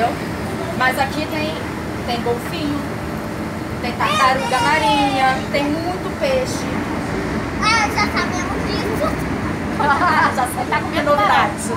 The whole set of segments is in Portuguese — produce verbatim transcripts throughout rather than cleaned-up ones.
entendeu? Mas aqui tem, tem golfinho, tem tartaruga marinha, tem muito peixe. Ah, já sabemos disso. Já você tá comendo novidade.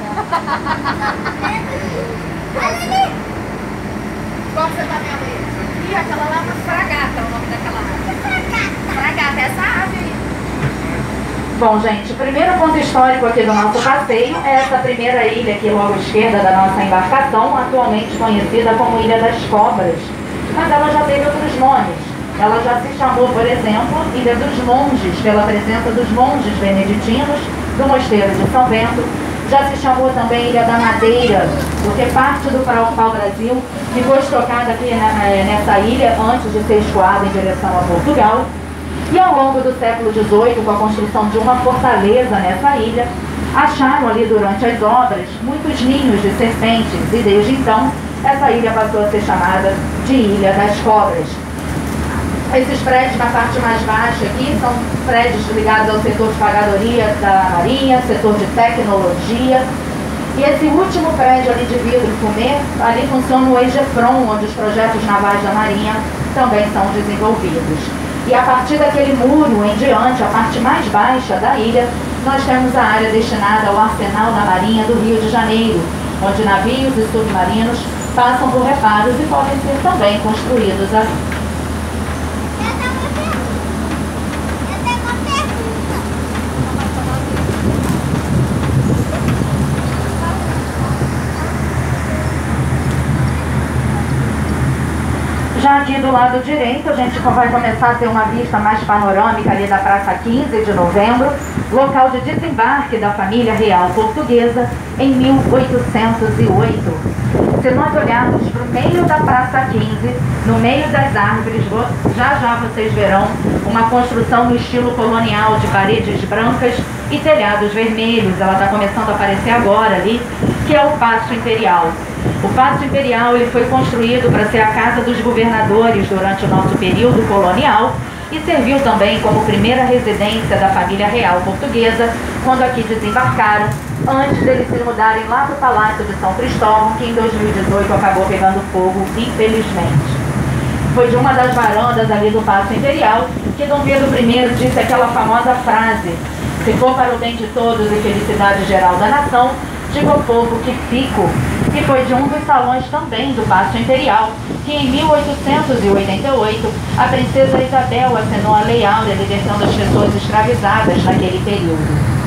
Olha ali. Qual você tá vendo aí? Ih, aquela lá é uma fragata, o nome daquela ave. Fragata. Fragata, essa ave aí. Bom, gente, o primeiro ponto histórico aqui do nosso passeio é essa primeira ilha aqui logo à esquerda da nossa embarcação, atualmente conhecida como Ilha das Cobras. Mas ela já teve outros nomes. Ela já se chamou, por exemplo, Ilha dos Monges, pela presença dos monges beneditinos do Mosteiro de São Bento. Já se chamou também Ilha da Madeira, porque parte do pau-brasil ficou estocada aqui nessa ilha antes de ser escoada em direção a Portugal. E ao longo do século dezoito, com a construção de uma fortaleza nessa ilha, acharam ali durante as obras muitos ninhos de serpentes e desde então essa ilha passou a ser chamada de Ilha das Cobras. Esses prédios na parte mais baixa aqui são prédios ligados ao setor de pagadoria da Marinha, setor de tecnologia. E esse último prédio ali de vidro fumê, ali funciona o EGEFRON, onde os projetos navais da Marinha também são desenvolvidos. E a partir daquele muro em diante, a parte mais baixa da ilha, nós temos a área destinada ao arsenal da Marinha do Rio de Janeiro, onde navios e submarinos passam por reparos e podem ser também construídos ali. Já aqui do lado direito, a gente vai começar a ter uma vista mais panorâmica ali da Praça quinze de Novembro, local de desembarque da família real portuguesa em mil oitocentos e oito. Se nós olharmos para o meio da Praça quinze, no meio das árvores, já já vocês verão uma construção no estilo colonial de paredes brancas e telhados vermelhos. Ela está começando a aparecer agora ali, que é o Paço Imperial. O Paço Imperial ele foi construído para ser a casa dos governadores durante o nosso período colonial e serviu também como primeira residência da família real portuguesa quando aqui desembarcaram, antes deles se mudarem lá para o Palácio de São Cristóvão, que em dois mil e dezoito acabou pegando fogo, infelizmente. Foi de uma das varandas ali do Paço Imperial que Dom Pedro I disse aquela famosa frase: "Se for para o bem de todos e felicidade geral da nação, diga ao povo que fico", que foi de um dos salões também do Paço Imperial, que em mil oitocentos e oitenta e oito a princesa Isabel assinou a Lei Áurea libertando as pessoas escravizadas naquele período.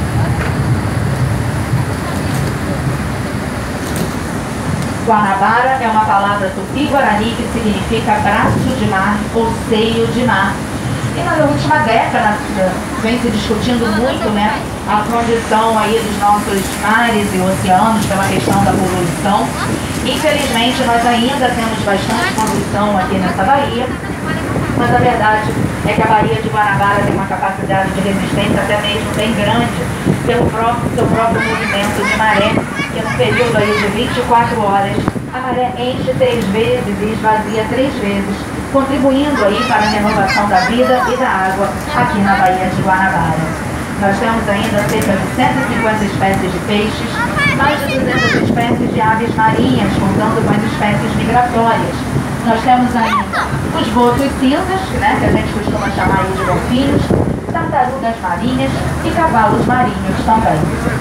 Guanabara é uma palavra tupi-guarani que significa braço de mar ou seio de mar. E na última década vem se discutindo muito, né, a condição aí dos nossos mares e oceanos pela questão da poluição. Infelizmente nós ainda temos bastante poluição aqui nessa baía, mas a verdade é que a Baía de Guanabara tem uma capacidade de resistência até mesmo bem grande pelo próprio, seu próprio movimento de maré, que no período aí de vinte e quatro horas a maré enche três vezes e esvazia três vezes, contribuindo aí para a renovação da vida e da água aqui na Baía de Guanabara. Nós temos ainda cerca de cento e cinquenta espécies de peixes, mais de duzentas espécies de aves marinhas, contando com as espécies migratórias. Nós temos ainda os botos cinzas, né, que a gente costuma chamar aí de golfinhos, tartarugas marinhas e cavalos marinhos também.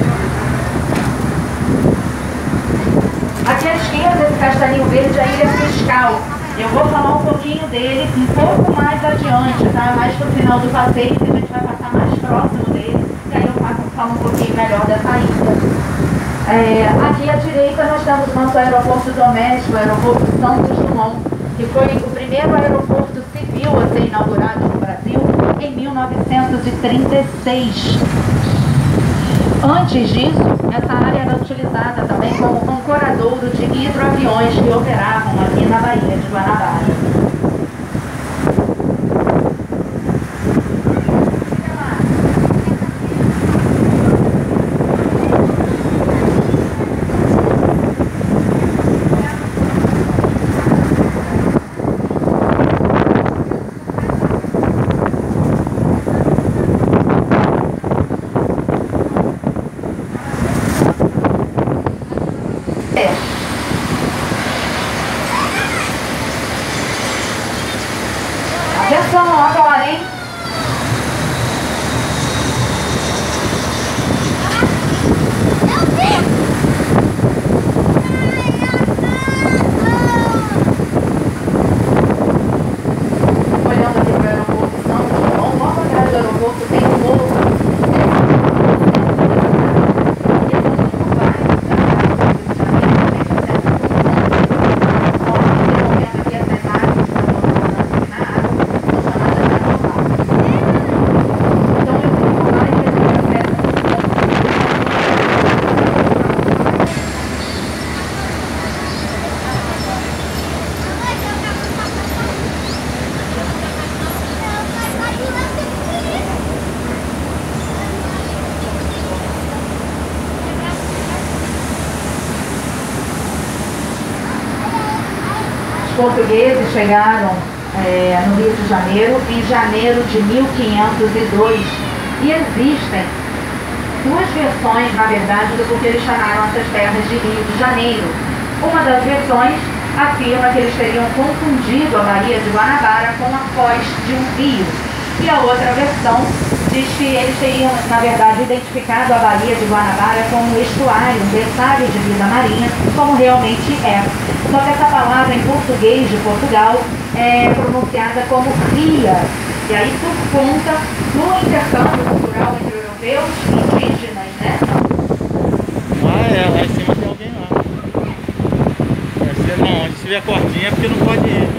Aqui à esquerda, esse castelinho verde é a Ilha Fiscal. Eu vou falar um pouquinho dele um pouco mais adiante, tá? Mais pro final do passeio, que a gente vai passar mais próximo dele, e aí eu falo um pouquinho melhor dessa ilha. É, aqui à direita nós temos o nosso aeroporto doméstico, o aeroporto Santos Dumont, que foi o primeiro aeroporto civil a ser inaugurado no Brasil em mil novecentos e trinta e seis. Antes disso, essa área era utilizada também como ancoradouro de hidroaviões que operavam aqui na Baía de Guanabara. vão agora, hein? Olhando aqui para o aeroporto São João, logo atrás do aeroporto tem um morro. Os portugueses chegaram é, no Rio de Janeiro em janeiro de mil quinhentos e dois e existem duas versões, na verdade, do porquê eles chamaram essas terras de Rio de Janeiro. Uma das versões afirma que eles teriam confundido a Baía de Guanabara com a foz de um rio. E a outra versão diz que eles teriam, na verdade, identificado a Baía de Guanabara como um estuário, um berçário de vida marinha, como realmente é. Só que essa palavra em português de Portugal é pronunciada como ria. E aí, por conta do intercâmbio cultural entre europeus e indígenas, né? Ah, é, lá em cima tem alguém lá. Se não, onde se vê a cordinha é porque não pode ir.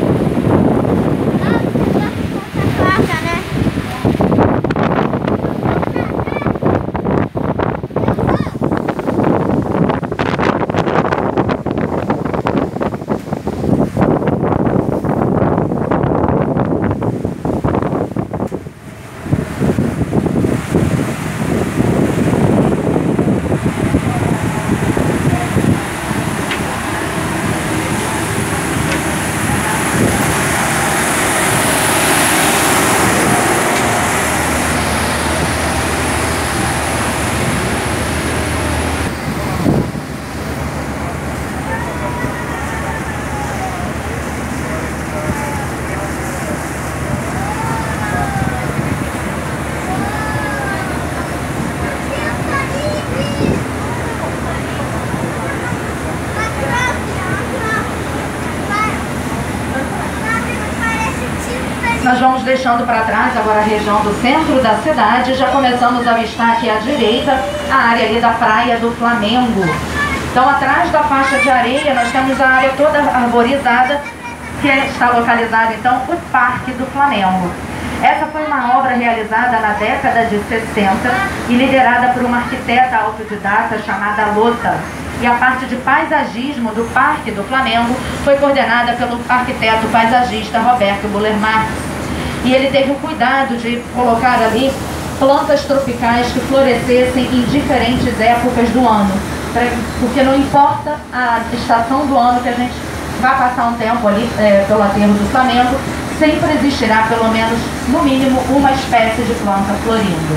Nós vamos deixando para trás agora a região do centro da cidade. Já começamos a avistar aqui à direita a área ali da Praia do Flamengo. Então, atrás da faixa de areia, nós temos a área toda arborizada, que está localizada, então, o Parque do Flamengo. Essa foi uma obra realizada na década de sessenta e liderada por uma arquiteta autodidata chamada Lota. E a parte de paisagismo do Parque do Flamengo foi coordenada pelo arquiteto paisagista Roberto Buller Marx. E ele teve o cuidado de colocar ali plantas tropicais que florescessem em diferentes épocas do ano. Porque não importa a estação do ano que a gente vai passar um tempo ali é, pelo aterro do Flamengo, sempre existirá pelo menos, no mínimo, uma espécie de planta florindo.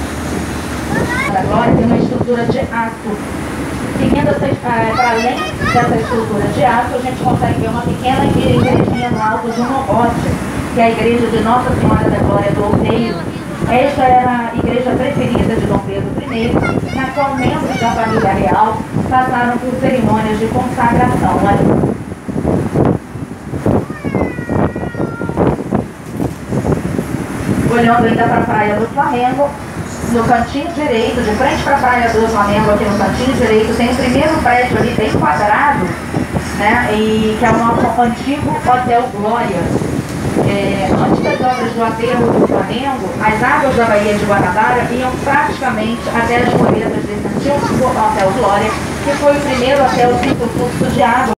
Agora tem uma estrutura de aço. Seguindo uh, para além dessa estrutura de aço, a gente consegue ver uma pequena igrejinha no alto de um nobote, que é a igreja de Nossa Senhora da Glória do Outeiro. Esta era a igreja preferida de Dom Pedro primeiro, na qual membros da família real passaram por cerimônias de consagração. Olhando ainda para a Praia do Flamengo, no cantinho direito, de frente para a Praia do Flamengo, aqui no cantinho direito, tem o primeiro prédio ali bem quadrado, né, e que é o nosso antigo Hotel Glória. É, antes das obras do aterro do Flamengo, as águas da Baía de Guanabara iam praticamente até as muretas desse antigo Hotel Glória, que foi o primeiro hotel sem fluxo de água.